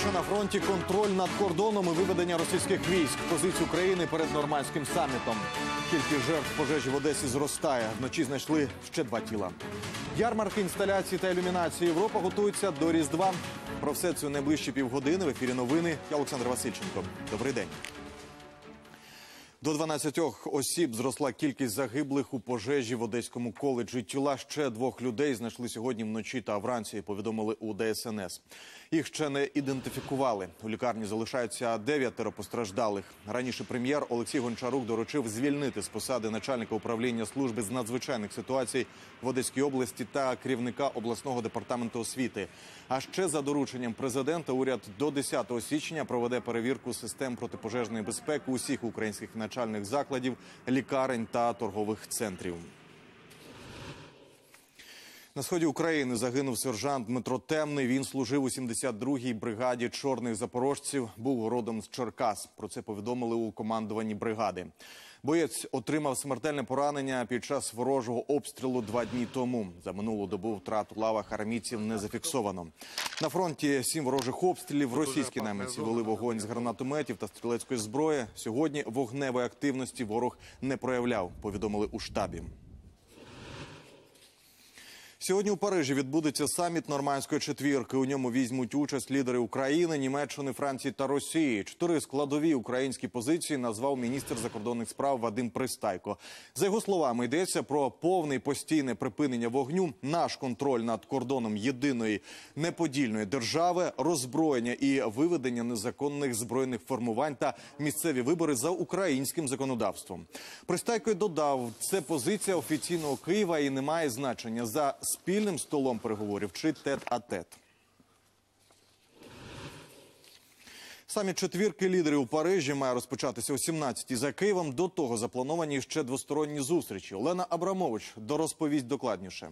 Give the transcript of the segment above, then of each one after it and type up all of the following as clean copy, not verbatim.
Найгостріше на фронті контроль над кордоном і виведення російських військ. Позицію України перед нормандським самітом. Кількість жертв пожежі в Одесі зростає. Вночі знайшли ще 2 тіла. Ярмарки, інсталяції та ілюмінації. Європа готується до Різдва. Про все це у найближчі півгодини. В ефірі новини. Я Олександр Васильченко. Добрий день. До 12 осіб зросла кількість загиблих у пожежі в Одеському коледжі. Тіла ще 2 людей знайшли сьогодні вночі та вранці, повідомили у ДСНС. Їх ще не ідентифікували. У лікарні залишаються 9 постраждалих. Раніше прем'єр Олексій Гончарук доручив звільнити з посади начальника управління служби з надзвичайних ситуацій в Одеській області та керівника обласного департаменту освіти. А ще за дорученням президента уряд до 10 січня проведе перевірку систем протипожежної безпеки усіх українських навчальних закладів, лікарень та торгових центрів. На сході України загинув сержант Дмитро Темний. Він служив у 72-й бригаді чорних запорожців, був родом з Черкас. Про це повідомили у командуванні бригади. Боєць отримав смертельне поранення під час ворожого обстрілу 2 дні тому. За минулу добу втрат у лавах армійців не зафіксовано. На фронті 7 ворожих обстрілів. Російські найманці вели вогонь з гранатометів та стрілецької зброї. Сьогодні вогневої активності ворог не проявляв, повідомили у штабі. Сьогодні у Парижі відбудеться саміт Нормандської четвірки. У ньому візьмуть участь лідери України, Німеччини, Франції та Росії. 4 складові українські позиції назвав міністр закордонних справ Вадим Пристайко. За його словами, йдеться про повне і постійне припинення вогню, наш контроль над кордоном єдиної неподільної держави, роззброєння і виведення незаконних збройних формувань та місцеві вибори за українським законодавством. Пристайко додав, це позиція офіційного Києва і не має значення за спільним столом переговорів чи тет-а-тет. Саміт четвірки лідерів у Парижі має розпочатися о 17-й за Києвом. До того заплановані ще двосторонні зустрічі. Олена Абрамович розповість докладніше.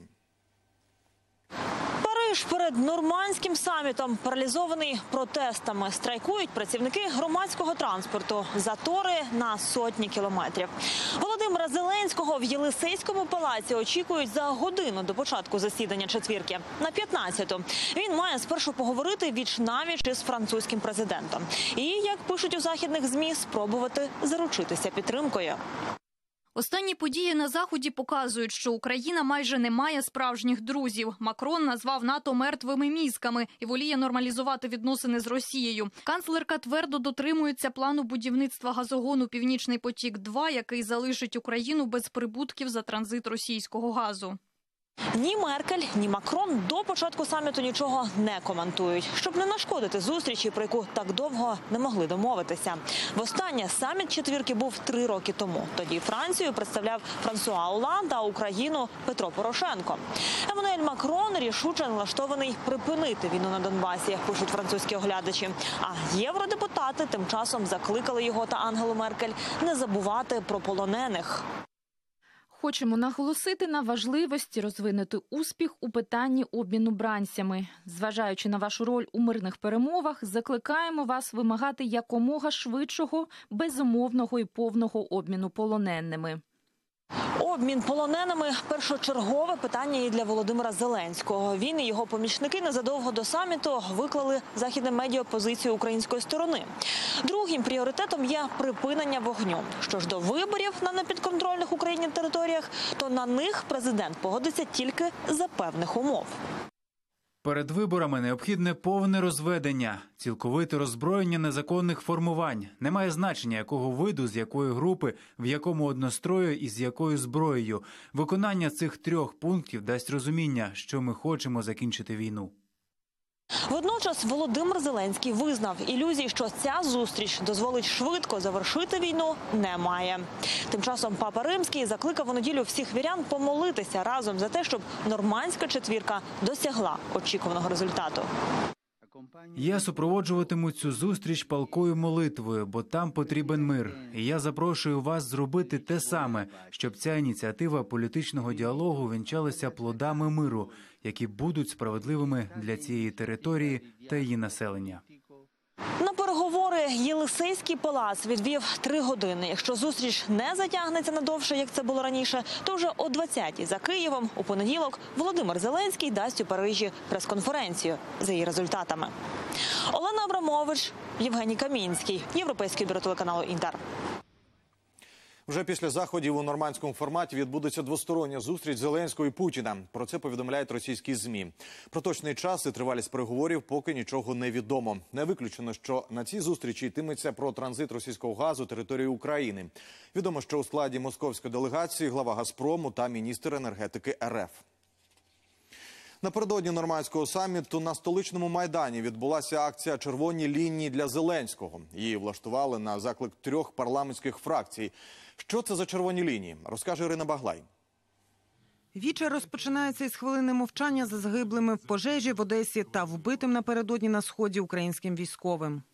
Париж перед нормандським самітом паралізований протестами. Страйкують працівники громадського транспорту. Затори на сотні кілометрів. Володимира Зеленського в Єлисейському палаці очікують за годину до початку засідання четвірки. На 15-ту. Він має спершу поговорити віч-навіч із французьким президентом. І, як пишуть у західних ЗМІ, спробувати заручитися підтримкою. Останні події на Заході показують, що Україна майже не має справжніх друзів. Макрон назвав НАТО мертвими мізками і воліє нормалізувати відносини з Росією. Канцлерка твердо дотримується плану будівництва газогону «Північний потік-2», який залишить Україну без прибутків за транзит російського газу. Ні Меркель, ні Макрон до початку саміту нічого не коментують, щоб не нашкодити зустрічі, про яку так довго не могли домовитися. Востаннє саміт четвірки був 3 роки тому. Тоді Францію представляв Франсуа Олланд, а Україну – Петро Порошенко. Еммануель Макрон рішуче налаштований припинити війну на Донбасі, пишуть французькі оглядачі. А євродепутати тим часом закликали його та Ангелу Меркель не забувати про полонених. Хочемо наголосити на важливості розвинути успіх у питанні обміну бранцями. Зважаючи на вашу роль у мирних перемовах, закликаємо вас вимагати якомога швидшого, безумовного і повного обміну полоненими. Обмін полоненими – першочергове питання і для Володимира Зеленського. Він і його помічники незадовго до саміту виклали західним медіа позицію української сторони. Другим пріоритетом є припинення вогню. Що ж до виборів на непідконтрольних Україні територіях, то на них президент погодиться тільки за певних умов. Перед виборами необхідне повне розведення, цілковите роззброєння незаконних формувань. Немає значення, якого виду, з якої групи, в якому однострою і з якою зброєю. Виконання цих 3 пунктів дасть розуміння, що ми хочемо закінчити війну. Водночас Володимир Зеленський визнав, ілюзій, що ця зустріч дозволить швидко завершити війну, немає. Тим часом Папа Римський закликав у неділю всіх вірян помолитися разом за те, щоб нормандська четвірка досягла очікуваного результату. Я супроводжуватиму цю зустріч палкою молитвою, бо там потрібен мир. І я запрошую вас зробити те саме, щоб ця ініціатива політичного діалогу вінчалася плодами миру, які будуть справедливими для цієї території та її населення. На переговори Єлисейський палац відвів 3 години. Якщо зустріч не затягнеться надовше, як це було раніше, то вже о 20-й за Києвом у понеділок Володимир Зеленський дасть у Парижі прес-конференцію за її результатами. Олена Абрамович, Євгеній Камінський, Європейське бюро телеканалу «Інтер». Вже після заходів у нормандському форматі відбудеться двостороння зустріч Зеленського і Путіна. Про це повідомляють російські ЗМІ. Про точний час і тривалість переговорів поки нічого не відомо. Не виключено, що на цій зустрічі йтиметься про транзит російського газу територією України. Відомо, що у складі московської делегації глава «Газпрому» та міністр енергетики РФ. Напередодні нормандського саміту на столичному Майдані відбулася акція «Червоні лінії для Зеленського». Її влаштували на заклик 3 парламентських фракцій. Що це за червоні лінії, розкаже Ірина Баглай. Вечір розпочинається із хвилини мовчання за загиблими в пожежі в Одесі та вбитим напередодні на Сході українським військовим.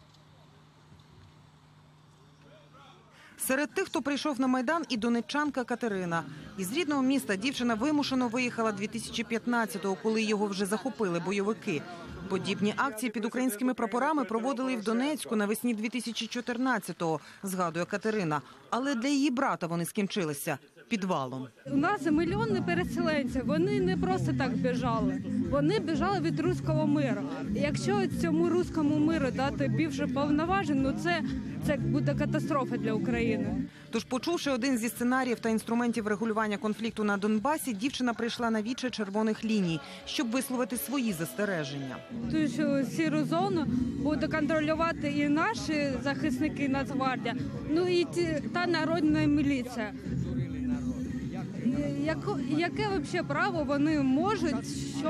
Серед тих, хто прийшов на Майдан, і донеччанка Катерина. Із рідного міста дівчина вимушено виїхала 2015-го, коли його вже захопили бойовики. Подібні акції під українськими прапорами проводили і в Донецьку навесні 2014-го, згадує Катерина. Але для її брата вони скінчилися підвалом. У нас мільйони переселенців, вони не просто так біжали. Вони біжали від руського миру. Якщо цьому руському миру дати більше повноважень, це буде катастрофа для України. Тож, почувши один зі сценаріїв та інструментів регулювання конфлікту на Донбасі, дівчина прийшла на віче червоних ліній, щоб висловити свої застереження. Тож сіру зону буде контролювати і наші захисники Нацгвардія, і та народна міліція. Яке взагалі право вони можуть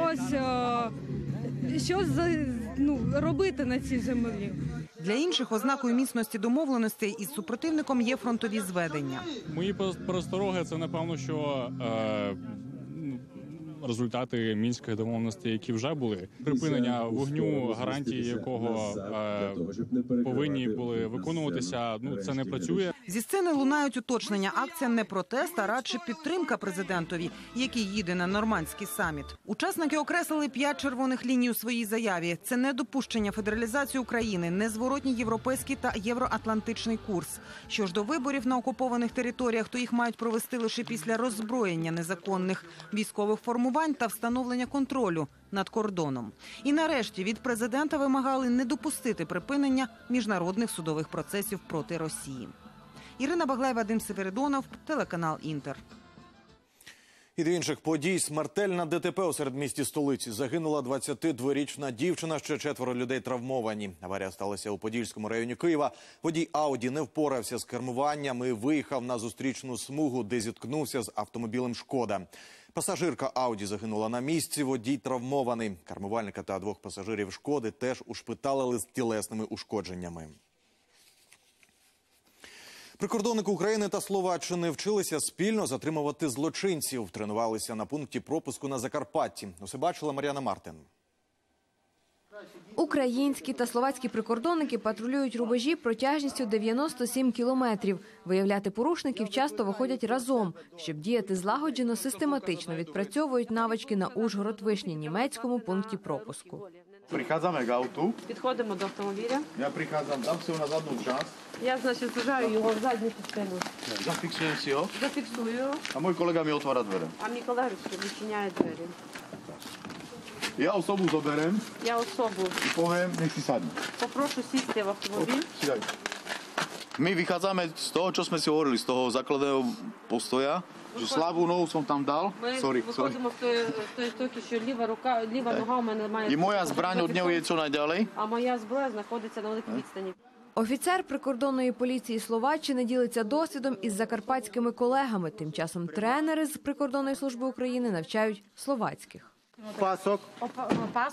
щось робити на цій землі? Для інших ознакою міцності домовленостей із супротивником є фронтові зведення. Мої перестороги – це, напевно, що результати мінських домовленостей, які вже були. Припинення вогню, гарантії якого повинні були виконуватися, це не працює. Зі сцени лунають уточнення. Акція не протест, а радше підтримка президентові, який їде на нормандський саміт. Учасники окреслили 5 червоних ліній у своїй заяві. Це недопущення федералізації України, незворотній європейський та євроатлантичний курс. Що ж до виборів на окупованих територіях, то їх мають провести лише після роззброєння незаконних військових формувань та встановлення контролю над кордоном. І нарешті від президента вимагали не допустити припинення міжнародних судових процесів проти Росії. Ірина Баглай, Вадим Северидонов, телеканал «Інтер». І до інших подій. Смертельна ДТП у середмісті столиці. Загинула 22-річна дівчина, ще 4 людей травмовані. Аварія сталася у Подільському районі Києва. Водій Ауді не впорався з кермуванням і виїхав на зустрічну смугу, де зіткнувся з автомобілем «Шкода». Пасажирка Ауді загинула на місці, водій травмований. Кермувальника та 2 пасажирів «Шкоди» теж ушпиталили з тілесними ушкодженнями. Прикордонники України та Словаччини вчилися спільно затримувати злочинців. Тренувалися на пункті пропуску на Закарпатті. Усе бачила Мар'яна Мартин. Українські та словацькі прикордонники патрулюють рубежі протяжністю 97 кілометрів. Виявляти порушників часто виходять разом. Щоб діяти злагоджено, систематично відпрацьовують навички на Ужгород-Вишні німецькому пункті пропуску. Прихádzame k autu. Підходимо до автомобіля. Ja prichádzam, dám si ho na zadnú časť. Я, сажаю його в задню частину. Zafixujem si ho. Зафіксую, A môj kolega mi otvára dvere. а мій колега відчиняє двері. Ja osobu zoberiem Я особу i poviem, nech si sadne. попрошу сісти в автомобіль. Siadaj. My vychádzame z toho, čo sme si hovorili, z toho základného postoja, že slabú nohu som tam dal. Ми Sorry. виходимо в той точці, що ліва нога у мене має... I moja zbraň od neho je čo najďalej. А моя зброя знаходиться на великій відстані. Офіцер прикордонної поліції Словаччини ділиться досвідом із закарпатськими колегами. Тим часом тренери з прикордонної служби України навчають словацьких. Pások. Пас.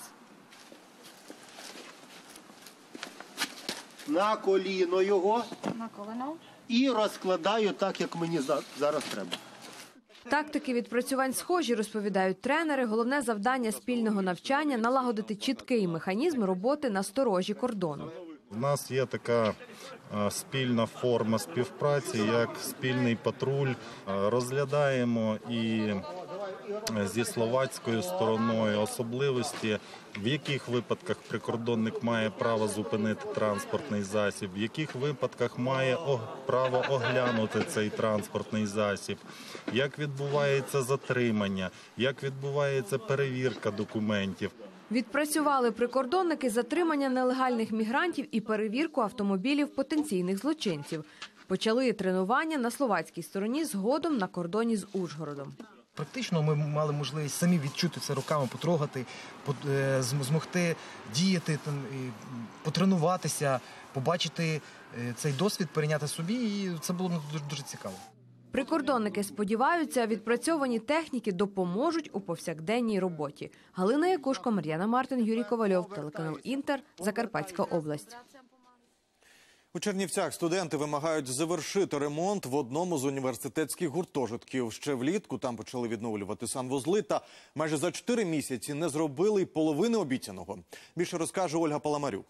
На коліно його На колено. і розкладаю так, як мені зараз треба. Тактики відпрацювань схожі, розповідають тренери. Головне завдання спільного навчання – налагодити чіткий механізм роботи на сторожі кордону. У нас є така спільна форма співпраці, як спільний патруль. Розглядаємо і зі словацькою стороною, особливості, в яких випадках прикордонник має право зупинити транспортний засіб, в яких випадках має право оглянути цей транспортний засіб, як відбувається затримання, як відбувається перевірка документів. Відпрацювали прикордонники затримання нелегальних мігрантів і перевірку автомобілів потенційних злочинців. Почали тренування на словацькій стороні, згодом на кордоні з Ужгородом. Практично ми мали можливість самі відчути це руками, потрогати, змогти діяти, потренуватися, побачити цей досвід, перейняти собі, і це було дуже цікаво. Прикордонники сподіваються, відпрацьовані техніки допоможуть у повсякденній роботі. Галина Якушко, Мар'яна Мартин, Юрій Ковальов, телеканал «Інтер», Закарпатська область. У Чернівцях студенти вимагають завершити ремонт в одному з університетських гуртожитків. Ще влітку там почали відновлювати санвузли, та майже за 4 місяці не зробили й половини обіцяного. Більше розкаже Ольга Паламарюк.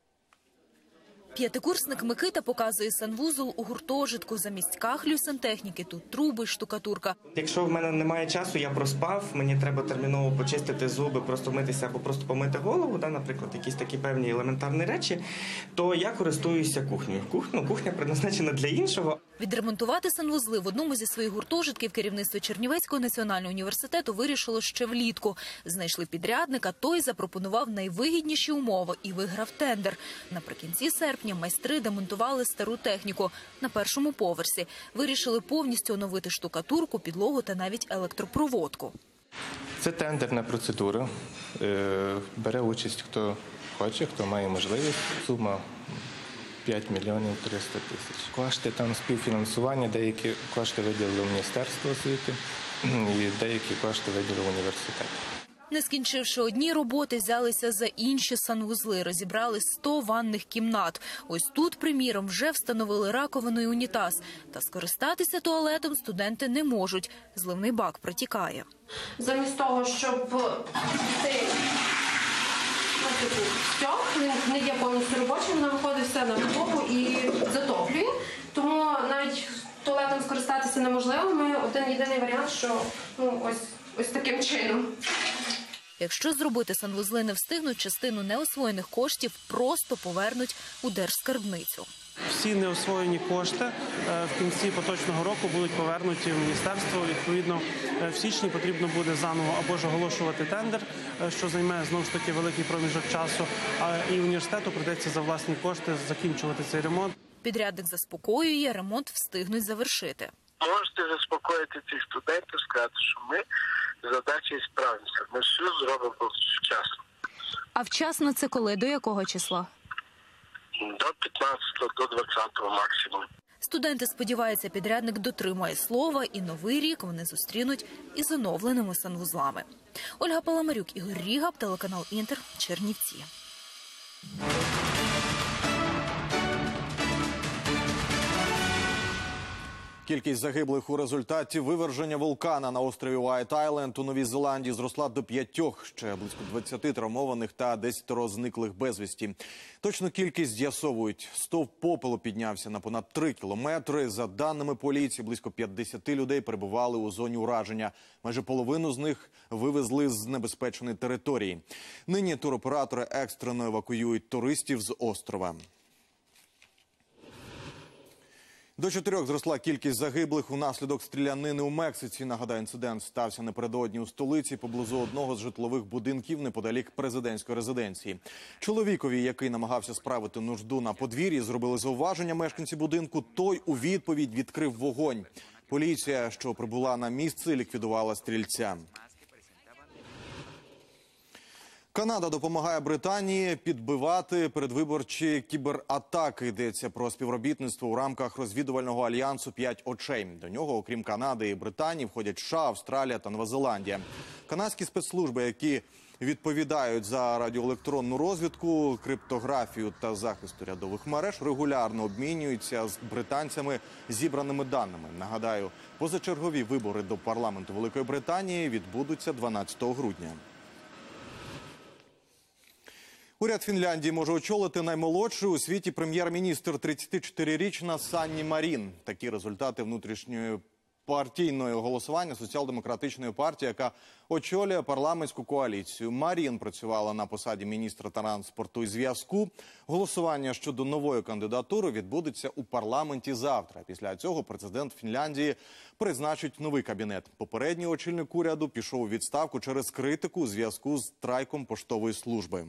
П'ятикурсник Микита показує санвузол у гуртожитку. Замість кахлю сантехніки тут труби, штукатурка. Якщо в мене немає часу, я проспав, мені треба терміново почистити зуби, просто вмитися або просто помити голову, наприклад, якісь такі певні елементарні речі, то я користуюся кухнею. Кухня предназначена для іншого. Відремонтувати санвузли в одному зі своїх гуртожитків керівництво Чернівецького національного університету вирішило ще влітку. Знайшли підрядника, той запропонував найвигідніші умови і виграв тендер. Наприкінці серпня майстри демонтували стару техніку на першому поверсі. Вирішили повністю оновити штукатурку, підлогу та навіть електропроводку. Це тендерна процедура. Бере участь хто хоче, хто має можливість. Сума 5 мільйонів 300 тисяч. Кошти там співфінансування, деякі кошти виділили Міністерство освіти і деякі кошти виділили університет. Не скінчивши одні роботи, взялися за інші санвузли. Розібрали 100 ванних кімнат. Ось тут, приміром, вже встановили раковину і унітаз. Та скористатися туалетом студенти не можуть. Зливний бак протікає. Замість того, щоб цей стьок, він не є повністю робочим, вона виходить все на підлогу і затоплює. Тому навіть туалетом скористатися неможливо. Ми один-єдиний варіант, що ось таким чином. Якщо зробити санвузли не встигнуть, частину неосвоєних коштів просто повернуть у держскарбницю. Всі неосвоєні кошти в кінці поточного року будуть повернуті в міністерство. Відповідно, в січні потрібно буде заново або ж оголошувати тендер, що займе, знову ж таки, великий проміжок часу, і університету прийдеться за власні кошти закінчувати цей ремонт. Підрядник заспокоює, ремонт встигнуть завершити. Можете заспокоїти цих студентів, сказати, що ми задачі справимося. Ми все зробимо вчасно. А вчасно це коли? До якого числа? До 15-го, до 20-го максимум. Студенти сподіваються, підрядник дотримає слова, і новий рік вони зустрінуть із оновленими санвузлами. Ольга Паламарюк, Ігор Рігаб, телеканал «Інтер», Чернівці. Кількість загиблих у результаті виверження вулкана на острові Уайт-Айленд у Новій Зеландії зросла до 5, ще близько 20 травмованих та 10 зниклих безвісті. Точну кількість з'ясовують. Стовп попелу піднявся на понад 3 кілометри. За даними поліції, близько 50 людей перебували у зоні ураження. Майже половину з них вивезли з небезпечної території. Нині туроператори екстрено евакуюють туристів з острова. До 4 зросла кількість загиблих унаслідок стрілянини у Мексиці. Нагадаю, інцидент стався напередодні у столиці поблизу одного з житлових будинків неподалік президентської резиденції. Чоловікові, який намагався справити нужду на подвір'ї, зробили зауваження мешканці будинку. Той у відповідь відкрив вогонь. Поліція, що прибула на місце, ліквідувала стрільця. Канада допомагає Британії підбивати передвиборчі кібератаки. Йдеться про співробітництво у рамках розвідувального альянсу «5 очей». До нього, окрім Канади і Британії, входять США, Австралія та Нова Зеландія. Канадські спецслужби, які відповідають за радіоелектронну розвідку, криптографію та захист урядових мереж, регулярно обмінюються з британцями зібраними даними. Нагадаю, позачергові вибори до парламенту Великої Британії відбудуться 12 грудня. Уряд Фінляндії може очолити наймолодший у світі прем'єр-міністр 34-річна Санні Марін. Такі результати внутрішньої партійне голосування Соціал-демократичної партії, яка очолює парламентську коаліцію. Марін працювала на посаді міністра транспорту і зв'язку. Голосування щодо нової кандидатури відбудеться у парламенті завтра. Після цього президент Фінляндії призначить новий кабінет. Попередній очільник уряду пішов у відставку через критику у зв'язку з страйком поштової служби.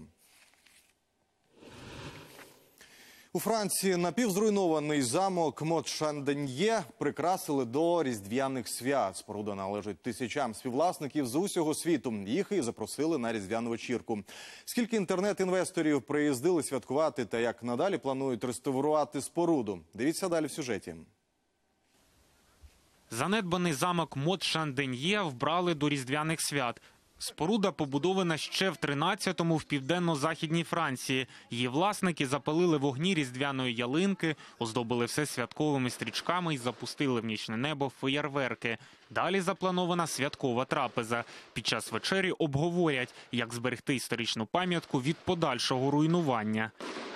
У Франції напівзруйнований замок Мот-Шанден'є прикрасили до різдвяних свят. Споруда належить тисячам співвласників з усього світу. Їх і запросили на різдвяну вечірку. Скільки інтернет-інвесторів приїздили святкувати та як надалі планують реставрувати споруду? Дивіться далі в сюжеті. Занедбаний замок Мот-Шанден'є вбрали до різдвяних свят. Споруда побудована ще в 13-му в південно-західній Франції. Її власники запалили вогні різдвяної ялинки, оздобили все святковими стрічками і запустили в нічне небо феєрверки. Далі запланована святкова трапеза. Під час вечері обговорять, як зберегти історичну пам'ятку від подальшого руйнування.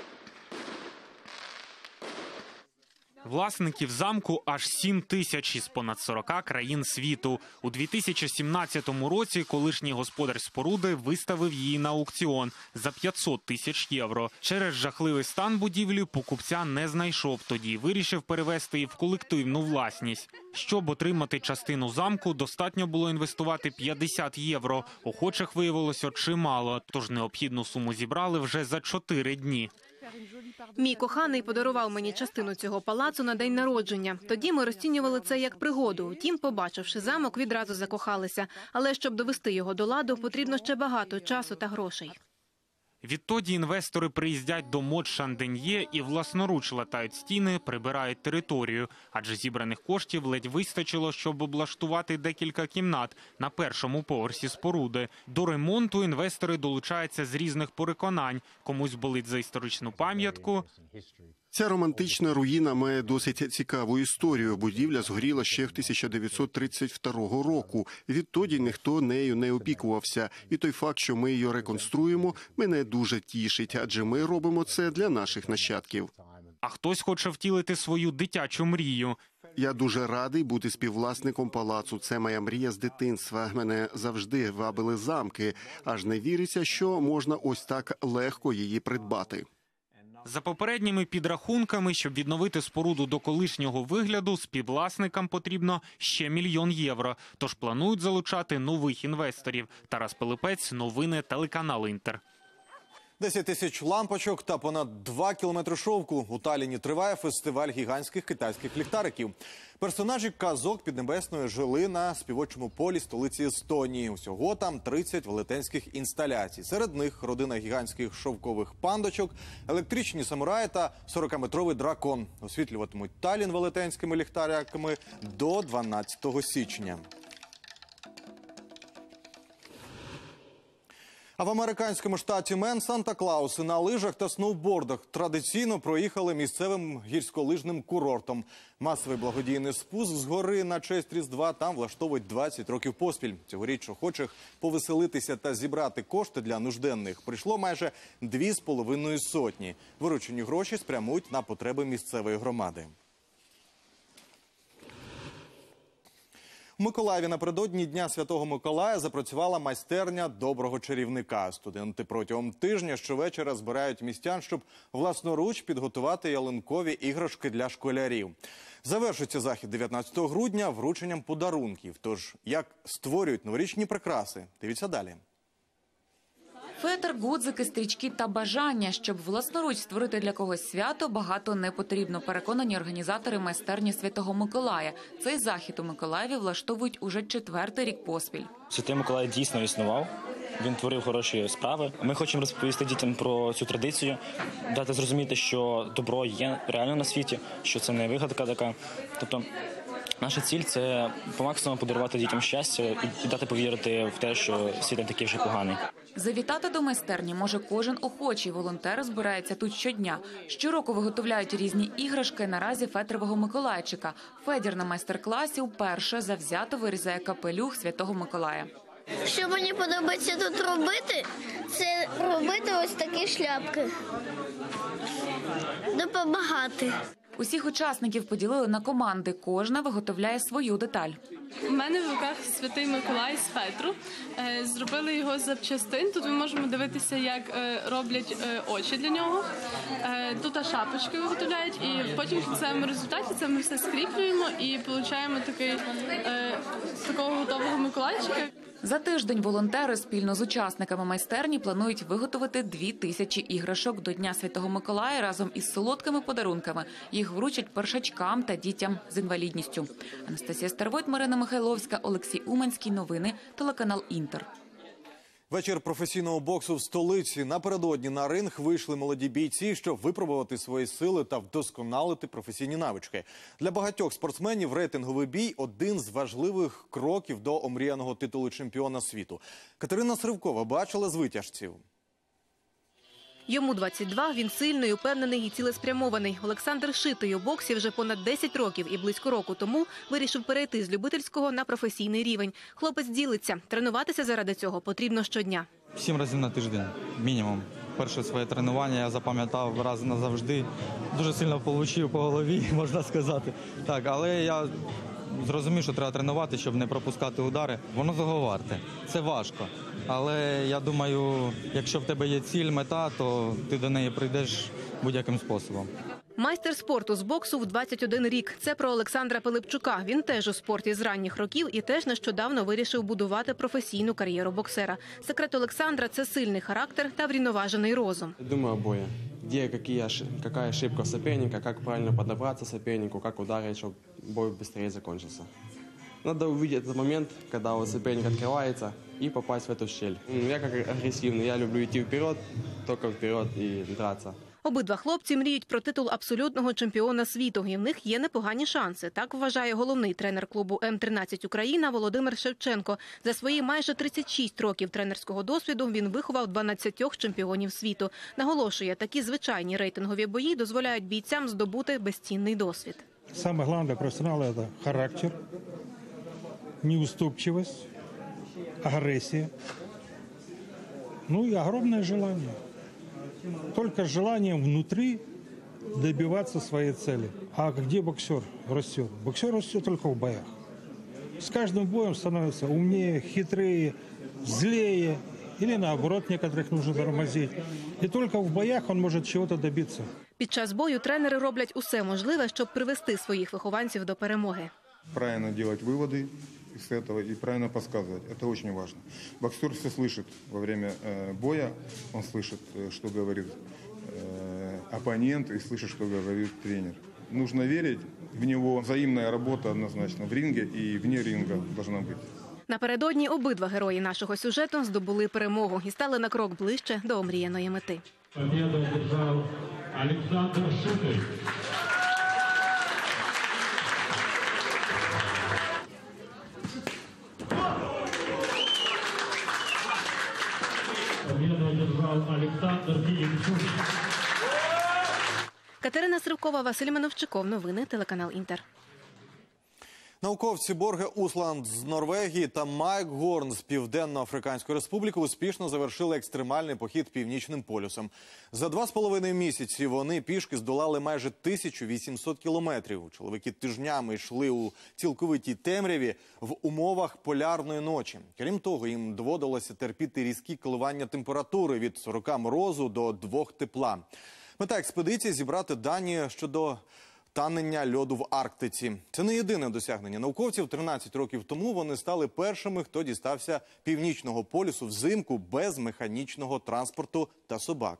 Власників замку аж 7 тисяч із понад 40 країн світу. У 2017 році колишній господар споруди виставив її на аукціон за 500 тисяч євро. Через жахливий стан будівлі покупця не знайшов, тоді вирішив перевести її в колективну власність. Щоб отримати частину замку, достатньо було інвестувати 50 євро. Охочих виявилося чимало, тож необхідну суму зібрали вже за 4 дні. Мій коханий подарував мені частину цього палацу на день народження. Тоді ми розцінювали це як пригоду. Втім, побачивши замок, відразу закохалися. Але щоб довести його до ладу, потрібно ще багато часу та грошей. Відтоді інвестори приїздять до Мот-Шанден'є і власноруч латають стіни, прибирають територію. Адже зібраних коштів ледь вистачило, щоб облаштувати декілька кімнат на першому поверсі споруди. До ремонту інвестори долучаються з різних переконань. Комусь болить за історичну пам'ятку. Ця романтична руїна має досить цікаву історію. Будівля згоріла ще в 1932 року. Відтоді ніхто нею не опікувався. І той факт, що ми її реконструємо, мене дуже тішить, адже ми робимо це для наших нащадків. А хтось хоче втілити свою дитячу мрію. Я дуже радий бути співвласником палацу. Це моя мрія з дитинства. Мене завжди вабили замки. Аж не віриться, що можна ось так легко її придбати. За попередніми підрахунками, щоб відновити споруду до колишнього вигляду, співвласникам потрібно ще 1 мільйон євро. Тож планують залучати нових інвесторів. Тарас Пилипець, новини, телеканал «Інтер». 10 тисяч лампочок та понад 2 кілометри шовку. У Талліні триває фестиваль гігантських китайських ліхтариків. Персонажі казок Піднебесної жили на співочому полі столиці Естонії. Усього там 30 велетенських інсталяцій. Серед них родина гігантських шовкових пандочок, електричні самураї та 40-метровий дракон. Освітлюватимуть Таллін велетенськими ліхтариками до 12 січня. А в американському штаті Мен Санта-Клауси на лижах та сноубордах традиційно проїхали місцевим гірськолижним курортом. Масовий благодійний спуск з гори на честь Різдва там влаштовують 20 років поспіль. Цьогоріч охочих повеселитися та зібрати кошти для нужденних прийшло майже 2,5 сотні. Виручені гроші спрямують на потреби місцевої громади. У Миколаєві напередодні Дня Святого Миколая запрацювала майстерня доброго чарівника. Студенти протягом тижня щовечора збирають містян, щоб власноруч підготувати ялинкові іграшки для школярів. Завершиться захід 19 грудня врученням подарунків. Тож, як створюють новорічні прикраси? Дивіться далі. Фетр, гудзики, стрічки та бажання, щоб власноруч створити для когось свято, багато не потрібно, переконані організатори майстерні Святого Миколая. Цей захід у Миколаєві влаштовують уже 4-й рік поспіль. Святий Миколай дійсно існував, він творив хороші справи. Ми хочемо розповісти дітям про цю традицію, дати зрозуміти, що добро є реально на світі, що це не вигадка така. Тобто наша ціль – це по максимуму подарувати дітям щастя і дати повірити в те, що світ не такий вже поганий. Завітати до майстерні може кожен охочий. Волонтери збираються тут щодня. Щороку виготовляють різні іграшки. Наразі Фетрового Миколайчика. Федір на майстер-класі вперше завзято вирізає капелюх Святого Миколая. Що мені подобається тут робити, це робити ось такі шляпки. Допомагати. Усіх учасників поділили на команди. Кожна виготовляє свою деталь. У мене в руках Святий Миколай з фетру. Зробили його з запчастин. Тут ми можемо дивитися, як роблять очі для нього. Тут шапочки виготовляють. І потім в кінцевому результаті це ми все скріплюємо і отримуємо такого готового Миколайчика. За тиждень волонтери спільно з учасниками майстерні планують виготовити 2000 іграшок до Дня Святого Миколая разом із солодкими подарунками. Їх вручать першачкам та дітям з інвалідністю. Анастасія Старвойт, Марина Михайловська, Олексій Уманський. Новини, телеканал «Інтер». Вечір професійного боксу в столиці. Напередодні на ринг вийшли молоді бійці, щоб випробувати свої сили та вдосконалити професійні навички. Для багатьох спортсменів рейтинговий бій – один з важливих кроків до омріяного титулу чемпіона світу. Катерина Сривкова бачила звитяжців. Йому 22, він сильний, упевнений і цілеспрямований. Олександр шитий у боксі вже понад 10 років і близько року тому вирішив перейти з любительського на професійний рівень. Хлопець ділиться. Тренуватися заради цього потрібно щодня. 7 разів на тиждень, мінімум. Перше своє тренування я запам'ятав раз назавжди. Дуже сильно отримав по голові, можна сказати. Так, але я зрозумів, що треба тренувати, щоб не пропускати удари. Воно того варте. Це важко. Але я думаю, якщо в тебе є ціль, мета, то ти до неї прийдеш будь-яким способом. Майстер спорту з боксу в 21 рік. Це про Олександра Пилипчука. Він теж у спорті з ранніх років і теж нещодавно вирішив будувати професійну кар'єру боксера. Секрет Олександра – це сильний характер та врівноважений розум. Думаю о бою. Где какая ошибка соперника, как правильно подобраться сопернику, как ударить, чтобы бой быстрее закончился. Надо увидеть этот момент, когда вот соперник открывается, и попасть в эту щель. Я как агрессивный, я люблю идти вперед, только вперед и драться. Обидва хлопці мріють про титул абсолютного чемпіона світу, і в них є непогані шанси. Так вважає головний тренер клубу М-13 Україна Володимир Шевченко. За свої майже 36 років тренерського досвіду він виховав 12 чемпіонів світу. Наголошує, такі звичайні рейтингові бої дозволяють бійцям здобути безцінний досвід. Самое главное профессионала – это характер, неуступчивость, агрессия, ну и огромное желание. Только с желанием внутри добиваться своей цели. А где боксер растет? Боксер растет только в боях. С каждым боем становится умнее, хитрее, злее. Или наоборот, некоторых нужно тормозить. И только в боях он может чего-то добиться. Під час бою тренери роблять усе можливе, щоб привести своїх вихованців до перемоги. Правильно делать выводы из этого и правильно подсказывать. Это очень важно. Боксер все слышит во время боя, он слышит, что говорит оппонент и слышит, что говорит тренер. Нужно верить в него. Взаимная работа однозначно в ринге и вне ринга должна быть. Напередодні обидва герої нашого сюжету здобули перемогу і стали на крок ближче до омріяної мети. Победу одержав Олександр Шитий. Победу одержав Олександр Київчук. Катерина Сривкова, Василь Меновчиков. Новини, телеканал «Інтер». Науковці Борге Усланд з Норвегії та Майк Горн з Південно-Африканської Республіки успішно завершили екстремальний похід Північним полюсом. За 2,5 місяці вони пішки здолали майже 1800 кілометрів. Чоловіки тижнями йшли у цілковитій темряві в умовах полярної ночі. Крім того, їм доводилося терпіти різкі коливання температури від 40 морозу до 2 тепла. Мета експедиції – зібрати дані щодо танення льоду в Арктиці. Це не єдине досягнення науковців. 13 років тому вони стали першими, хто дістався Північного полюсу взимку без механічного транспорту та собак.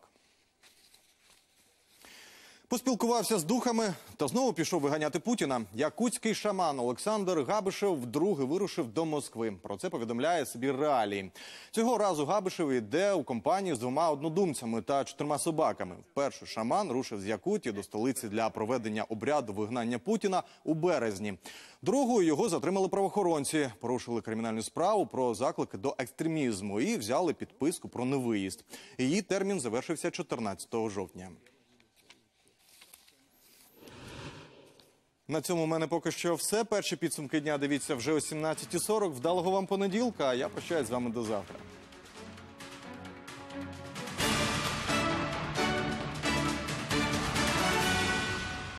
Поспілкувався з духами та знову пішов виганяти Путіна. Якутський шаман Олександр Габишев вдруге вирушив до Москви. Про це повідомляє Сибір Реалії. Цього разу Габишев йде у компанії з 2 однодумцями та 4 собаками. Вперше шаман рушив з Якутії до столиці для проведення обряду вигнання Путіна у березні. Другою його затримали правоохоронці, порушили кримінальну справу про заклики до екстремізму і взяли підписку про невиїзд. Її термін завершився 14 жовтня. На цьому в мене поки що все. Перші підсумки дня дивіться вже о 17:40. Вдалого вам понеділка, а я прощаюсь з вами до завтра.